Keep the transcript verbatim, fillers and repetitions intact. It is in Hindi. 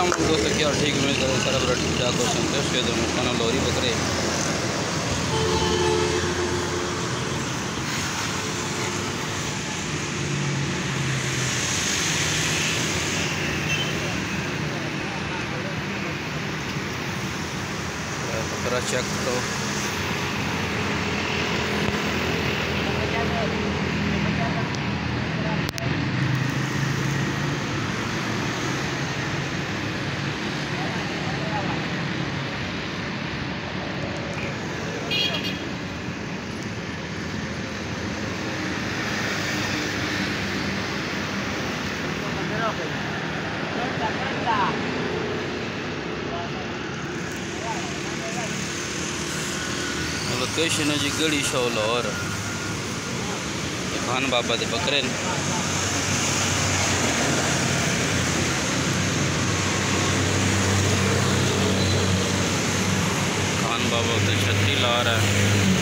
अस्सलाम वालेकुम दोस्तों, क्या ठीक उम्मीद करें सारा बड़ा ठीक ठाक हो संतोष के दोनों खाना लोरी बकरे बकरा चेक करो। लोकेशन है जी गढ़ी शो लाहौर, खान बाबा दे बकरे खान बाबा उत्ते छत्ती ला रहा है।